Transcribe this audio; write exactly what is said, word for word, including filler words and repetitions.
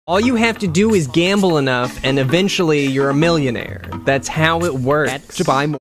All you have to do is gamble enough, and eventually you're a millionaire. That's how it works. Buy more.